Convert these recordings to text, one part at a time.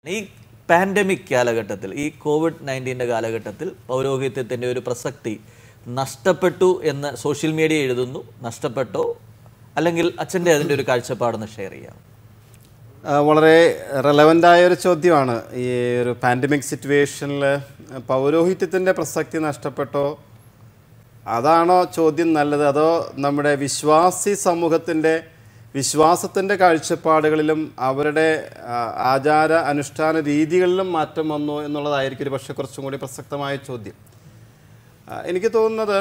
ഈ പാൻഡമിക് കാലഘട്ടത്തിൽ, ഈ COVID-19 കാലഘട്ടത്തിൽ പൗരോഹിത്യത്തിൻ്റെ ഒരു പ്രസക്തി നഷ്ടപ്പെട്ടു എന്ന് സോഷ്യൽ മീഡിയ എഴുതുന്നു. നഷ്ടപ്പെട്ടോ? അല്ലെങ്കിൽ അച്ഛൻ്റെ അതിൻ്റെ ഒരു കാഴ്ചപ്പാടൊന്ന് ഷെയർ ചെയ്യാം. വളരെ റെലവൻ്റായ ഒരു ചോദ്യമാണ്. ഈ ഒരു പാൻഡമിക് സിറ്റുവേഷനിൽ പൗരോഹിത്യത്തിൻ്റെ പ്രസക്തി നഷ്ടപ്പെട്ടോ? അതാണോ ചോദ്യം നല്ലത്? അതോ നമ്മുടെ വിശ്വാസി സമൂഹത്തിൻ്റെ വിശ്വാസത്തിൻ്റെ കാഴ്ചപ്പാടുകളിലും അവരുടെ ആചാര അനുഷ്ഠാന രീതികളിലും മാറ്റം വന്നു എന്നുള്ളതായിരിക്കും ഒരു പക്ഷേ കുറച്ചും കൂടി പ്രസക്തമായ ചോദ്യം. എനിക്ക് തോന്നുന്നത്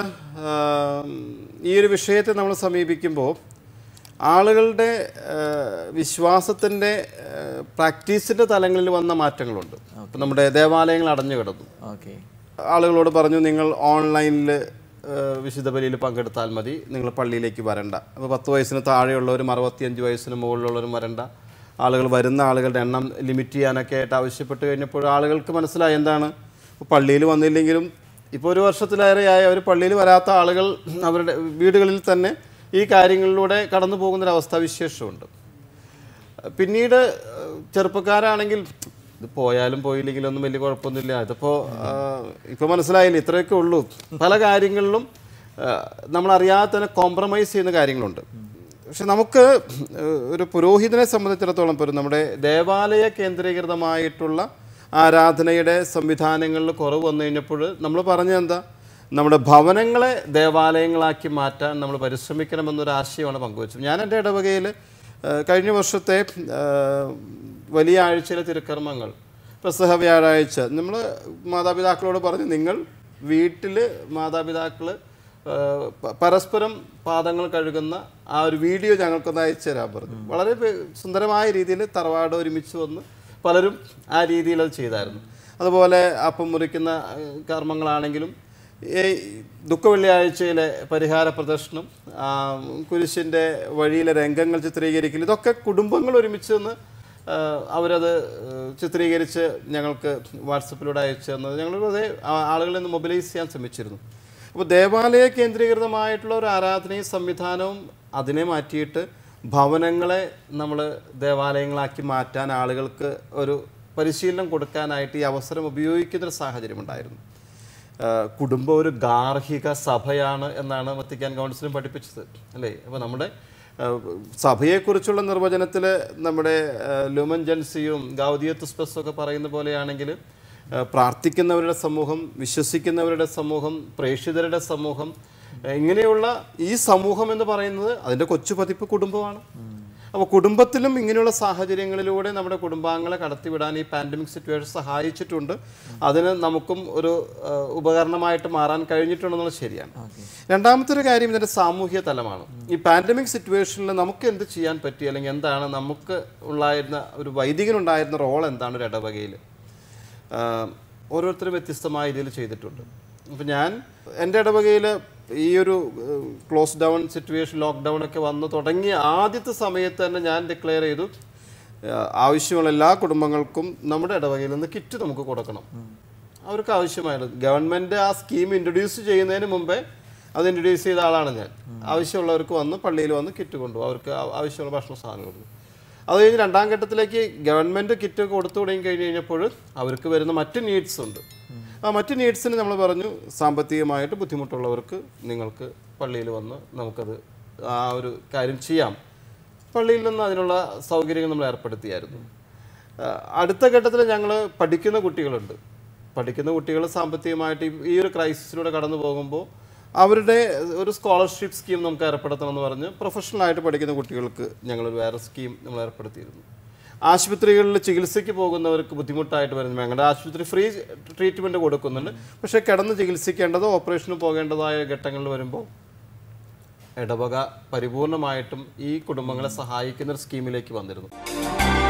ഈ ഒരു വിഷയത്തെ നമ്മൾ സമീപിക്കുമ്പോൾ ആളുകളുടെ വിശ്വാസത്തിൻ്റെ പ്രാക്ടീസിൻ്റെ തലങ്ങളിൽ വന്ന മാറ്റങ്ങളുണ്ട്. ഇപ്പം നമ്മുടെ ദേവാലയങ്ങൾ അടഞ്ഞു കിടന്നു. ആളുകളോട് പറഞ്ഞു, നിങ്ങൾ ഓൺലൈനിൽ വിശുദ്ധ ബലിയിൽ പങ്കെടുത്താൽ മതി, നിങ്ങൾ പള്ളിയിലേക്ക് വരണ്ട. അപ്പോൾ 10 വയസ്സിന് താഴെയുള്ളവരും 65 വയസ്സിന് മുകളിലുള്ളവരും വരണ്ട. ആളുകൾ വരുന്ന ആളുകളുടെ എണ്ണം ലിമിറ്റ് ചെയ്യാനൊക്കെ ആയിട്ട് ആവശ്യപ്പെട്ട് കഴിഞ്ഞപ്പോൾ ആളുകൾക്ക് മനസ്സിലായി എന്താണ്, പള്ളിയിൽ വന്നില്ലെങ്കിലും ഇപ്പോൾ 1 വർഷത്തിലേറെയായി അവർ പള്ളിയിൽ വരാത്ത ആളുകൾ അവരുടെ വീടുകളിൽ തന്നെ ഈ കാര്യങ്ങളിലൂടെ കടന്നു പോകുന്നൊരവസ്ഥാവിശേഷമുണ്ട്. പിന്നീട് ചെറുപ്പക്കാരാണെങ്കിൽ ഇത് പോയാലും പോയില്ലെങ്കിലും ഒന്നും വലിയ കുഴപ്പമൊന്നുമില്ല, ഇപ്പോൾ മനസ്സിലായില്ല, ഇത്രയൊക്കെ ഉള്ളൂ. പല കാര്യങ്ങളിലും നമ്മളറിയാതെ തന്നെ കോംപ്രമൈസ് ചെയ്യുന്ന കാര്യങ്ങളുണ്ട്. പക്ഷെ നമുക്ക് ഒരു പുരോഹിതനെ സംബന്ധിച്ചിടത്തോളം പോലും നമ്മുടെ ദേവാലയ കേന്ദ്രീകൃതമായിട്ടുള്ള ആരാധനയുടെ സംവിധാനങ്ങളിൽ കുറവ് വന്നു കഴിഞ്ഞപ്പോൾ നമ്മൾ പറഞ്ഞതെന്താ, നമ്മുടെ ഭവനങ്ങളെ ദേവാലയങ്ങളാക്കി മാറ്റാൻ നമ്മൾ പരിശ്രമിക്കണമെന്നൊരു ആശയമാണ് പങ്കുവച്ചത്. ഞാൻ എൻ്റെ ഇടവകയിൽ കഴിഞ്ഞ വർഷത്തെ വലിയ ആഴ്ചയിലെ തിരുക്കർമ്മങ്ങൾ, പെസഹ വ്യാഴാഴ്ച, നമ്മൾ മാതാപിതാക്കളോട് പറഞ്ഞു, നിങ്ങൾ വീട്ടിൽ മാതാപിതാക്കൾ പരസ്പരം പാദങ്ങൾ കഴുകുന്ന ആ ഒരു വീഡിയോ ഞങ്ങൾക്കൊന്ന് അയച്ചു തരാൻ പറഞ്ഞു. വളരെ സുന്ദരമായ രീതിയിൽ തറവാട് ഒരുമിച്ച് വന്ന് പലരും ആ രീതിയിൽ അത് ചെയ്തായിരുന്നു. അതുപോലെ അപ്പം മുറിക്കുന്ന കർമ്മങ്ങളാണെങ്കിലും ദുഃഖവെള്ളിയാഴ്ചയിലെ പരിഹാര പ്രദർശനം, കുരിശിൻ്റെ വഴിയിലെ രംഗങ്ങൾ ചിത്രീകരിക്കൽ, ഇതൊക്കെ കുടുംബങ്ങൾ ഒരുമിച്ച് നിന്ന് അവരത് ചിത്രീകരിച്ച് ഞങ്ങൾക്ക് വാട്സപ്പിലൂടെ അയച്ചു തന്നത് ഞങ്ങൾ അതേ ആളുകളിൽ നിന്ന് മൊബിലൈസ് ചെയ്യാൻ ശ്രമിച്ചിരുന്നു. അപ്പോൾ ദേവാലയ കേന്ദ്രീകൃതമായിട്ടുള്ള ഒരു ആരാധനയും സംവിധാനവും അതിനെ മാറ്റിയിട്ട് ഭവനങ്ങളെ നമ്മൾ ദേവാലയങ്ങളാക്കി മാറ്റാൻ ആളുകൾക്ക് ഒരു പരിശീലനം കൊടുക്കാനായിട്ട് ഈ അവസരം ഉപയോഗിക്കുന്നൊരു സാഹചര്യമുണ്ടായിരുന്നു. കുടുംബം ഒരു ഗാർഹിക സഭയാണ് എന്നാണ് വത്തിക്കാൻ കൗൺസിലും പഠിപ്പിച്ചത്, അല്ലേ? അപ്പോൾ നമ്മുടെ സഭയെക്കുറിച്ചുള്ള നിർവചനത്തിൽ നമ്മുടെ ലൂമൻ ജൻസിയും ഗൗദിയത്ത് സ്പെസും ഒക്കെ പറയുന്ന പോലെയാണെങ്കിൽ പ്രാർത്ഥിക്കുന്നവരുടെ സമൂഹം, വിശ്വസിക്കുന്നവരുടെ സമൂഹം, പ്രേക്ഷിതരുടെ സമൂഹം, ഇങ്ങനെയുള്ള ഈ സമൂഹം എന്ന് പറയുന്നത് അതിൻ്റെ കൊച്ചു പതിപ്പ് കുടുംബമാണ്. അപ്പോൾ കുടുംബത്തിലും ഇങ്ങനെയുള്ള സാഹചര്യങ്ങളിലൂടെ നമ്മുടെ കുടുംബാംഗങ്ങളെ കടത്തിവിടാൻ ഈ പാൻഡമിക് സിറ്റുവേഷൻ സഹായിച്ചിട്ടുണ്ട്. അതിന് നമുക്കും ഒരു ഉപകരണമായിട്ട് മാറാൻ കഴിഞ്ഞിട്ടുണ്ടെന്നുള്ളത് ശരിയാണ്. രണ്ടാമത്തെ ഒരു കാര്യം ഇതിൻ്റെ സാമൂഹ്യ തലമാണ്. ഈ പാൻഡമിക് സിറ്റുവേഷനിൽ നമുക്ക് എന്ത് ചെയ്യാൻ പറ്റി, അല്ലെങ്കിൽ എന്താണ് നമുക്ക് ഉണ്ടായിരുന്ന ഒരു വൈദികനുണ്ടായിരുന്ന റോൾ എന്താണ് ഒരു ഇടവകയിൽ? ഓരോരുത്തരും വ്യത്യസ്തമായ രീതിയിൽ ചെയ്തിട്ടുണ്ട്. അപ്പം ഞാൻ എൻ്റെ ഇടവകയിൽ ഈ ഒരു ക്ലോസ് ഡൗൺ സിറ്റുവേഷൻ, ലോക്ക്ഡൗൺ ഒക്കെ വന്ന് തുടങ്ങിയ ആദ്യത്തെ സമയത്ത് തന്നെ ഞാൻ ഡിക്ലെയർ ചെയ്തു, ആവശ്യമുള്ള എല്ലാ കുടുംബങ്ങൾക്കും നമ്മുടെ ഇടവകയിൽ നിന്ന് കിറ്റ് നമുക്ക് കൊടുക്കണം. അവർക്ക് ആവശ്യമായത് ഗവൺമെൻറ് ആ സ്കീം ഇൻട്രൊഡ്യൂസ് ചെയ്യുന്നതിന് മുമ്പേ അത് ഇൻട്രൊഡ്യൂസ് ചെയ്ത ആളാണ് ഞാൻ. ആവശ്യമുള്ളവർക്ക് വന്ന് പള്ളിയിൽ വന്ന് കിറ്റ് കൊണ്ടുപോകും, അവർക്ക് ആവശ്യമുള്ള ഭക്ഷണ സാധനം കൊടുക്കും. അത് കഴിഞ്ഞ് രണ്ടാം ഘട്ടത്തിലേക്ക് ഗവൺമെൻറ് കിറ്റ് കൊടുത്തു തുടങ്ങി കഴിഞ്ഞപ്പോൾ അവർക്ക് വരുന്ന മറ്റ് നീഡ്സ് ഉണ്ട്. ആ മറ്റ് നീഡ്സിന് നമ്മൾ പറഞ്ഞു, സാമ്പത്തികമായിട്ട് ബുദ്ധിമുട്ടുള്ളവർക്ക് നിങ്ങൾക്ക് പള്ളിയിൽ വന്ന് നമുക്കത് ആ ഒരു കാര്യം ചെയ്യാം. പള്ളിയിൽ നിന്ന് അതിനുള്ള സൗകര്യങ്ങൾ നമ്മൾ ഏർപ്പെടുത്തിയായിരുന്നു. അടുത്ത ഘട്ടത്തിൽ ഞങ്ങൾ പഠിക്കുന്ന കുട്ടികളുണ്ട്. പഠിക്കുന്ന കുട്ടികൾ സാമ്പത്തികമായിട്ട് ഈ ഒരു ക്രൈസിസിലൂടെ കടന്നു പോകുമ്പോൾ അവരുടെ ഒരു സ്കോളർഷിപ്പ് സ്കീം നമുക്ക് ഏർപ്പെടുത്തണമെന്ന് പറഞ്ഞ് പ്രൊഫഷണലായിട്ട് പഠിക്കുന്ന കുട്ടികൾക്ക് ഞങ്ങളൊരു വേറെ സ്കീം നമ്മൾ ഏർപ്പെടുത്തിയിരുന്നു. ആശുപത്രികളിൽ ചികിത്സയ്ക്ക് പോകുന്നവർക്ക് ബുദ്ധിമുട്ടായിട്ട് വരുന്നു, ഞങ്ങളുടെ ആശുപത്രി ഫ്രീ ട്രീറ്റ്മെൻറ്റ് കൊടുക്കുന്നുണ്ട്. പക്ഷേ കിടന്ന് ചികിത്സിക്കേണ്ടതോ ഓപ്പറേഷന് പോകേണ്ടതായ ഘട്ടങ്ങളിൽ വരുമ്പോൾ ഇടവക പരിപൂർണമായിട്ടും ഈ കുടുംബങ്ങളെ സഹായിക്കുന്ന ഒരു സ്കീമിലേക്ക് വന്നിരുന്നു.